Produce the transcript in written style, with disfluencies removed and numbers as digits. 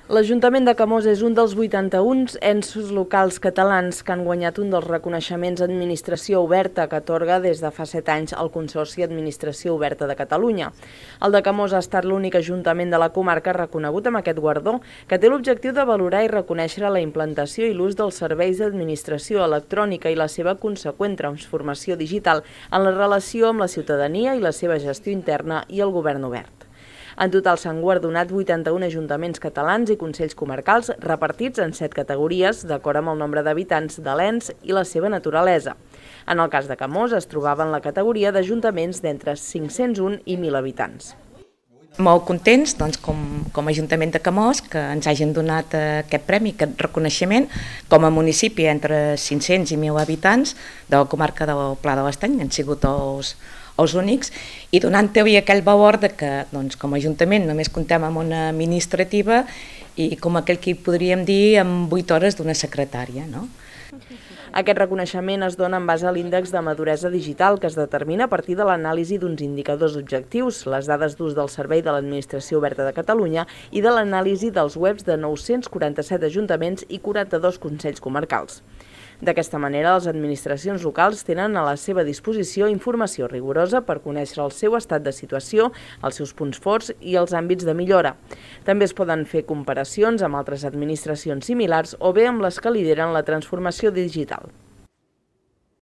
L'Ajuntament de Camós és un dels 81 ens locals catalans que han guanyat un dels reconeixements Administració Oberta que atorga des de fa 7 anys el Consorci Administració Oberta de Catalunya. El de Camós ha estat l'únic ajuntament de la comarca reconegut amb aquest guardó, que té l'objectiu de valorar i reconèixer la implantació i l'ús dels serveis d'administració electrònica i la seva conseqüent transformació digital en la relació amb la ciutadania i la seva gestió interna i el govern obert. En total s'han guardonat 81 ajuntaments catalans i consells comarcals repartits en 7 categories d'acord amb el nombre d'habitants de l'ens i la seva naturalesa. En el cas de Camós es trobava en la categoria d'ajuntaments d'entre 501 i 1.000 habitants. Molt contents com a Ajuntament de Camós que ens hagin donat aquest premi, aquest reconeixement com a municipi entre 500 i 1.000 habitants de la comarca del Pla de l'Estany, han sigut els únics, i donant avui aquell valor de que com a Ajuntament només comptem amb una administrativa i com aquell que podríem dir amb 8 hores d'una secretària. Aquest reconeixement es dona en base a l'índex de maduresa digital que es determina a partir de l'anàlisi d'uns indicadors objectius, les dades d'ús del servei de l'Administració Oberta de Catalunya i de l'anàlisi dels webs de 947 ajuntaments i 42 consells comarcals. D'aquesta manera, les administracions locals tenen a la seva disposició informació rigorosa per conèixer el seu estat de situació, els seus punts forts i els àmbits de millora. També es poden fer comparacions amb altres administracions similars o bé amb les que lideren la transformació digital.